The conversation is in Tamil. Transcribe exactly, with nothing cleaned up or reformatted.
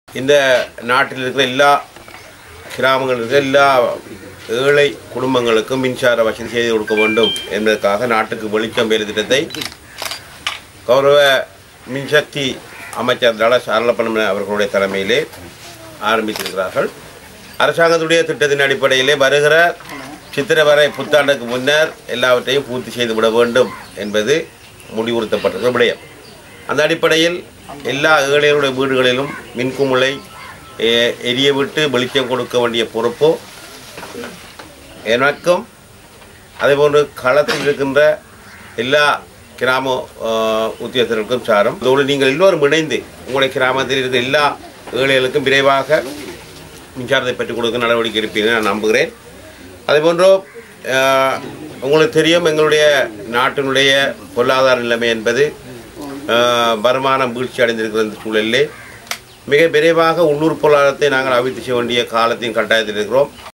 இந்த நாட்டில் இருக்கிற எல்லா கிராமங்களில் இருக்கிற எல்லா ஏழை குடும்பங்களுக்கும் மின்சார வசதி செய்து கொடுக்க வேண்டும் என்பதற்காக நாட்டுக்கு வெளிச்சம் வேலை திட்டத்தை கௌரவ மின்சக்தி அமைச்சர் தல சாரலப்பன் அவர்களுடைய தலைமையிலே ஆரம்பித்திருக்கிறார்கள். அரசாங்கத்துடைய திட்டத்தின் அடிப்படையிலே வருகிற சித்திரவரை புத்தாண்டுக்கு முன்னர் எல்லாவற்றையும் பூர்த்தி செய்துவிட வேண்டும் என்பது முடிவுறுத்தப்பட்டிருக்கிற விடயம். அந்த அடிப்படையில் எல்லா ஏழைகளுடைய வீடுகளிலும் மின்குமுளை எரிய விட்டு வெளிச்சம் கொடுக்க வேண்டிய பொறுப்போ எனக்கும் அதேபோன்று களத்தில் இருக்கின்ற எல்லா கிராம உத்தியோகத்தர்களுக்கும் சாரும். அதோடு நீங்கள் எல்லோரும் இணைந்து உங்களுடைய கிராமத்தில் இருக்கிற எல்லா ஏழைகளுக்கும் விரைவாக மின்சாரத்தை பெற்றுக் கொடுக்க நடவடிக்கை இருப்பீர்கள் நான் நம்புகிறேன். அதேபோன்று உங்களுக்கு தெரியும், எங்களுடைய நாட்டினுடைய பொருளாதார நிலைமை என்பது வருமானம் வீழ்ச்சி அடைந்திருக்கிற இந்த சூழலிலே மிக விரைவாக உள்ளூர் பொருளாதாரத்தை நாங்கள் அபிவிருத்தி செய்ய வேண்டிய காலத்தின் கட்டாயத்தில் இருக்கிறோம்.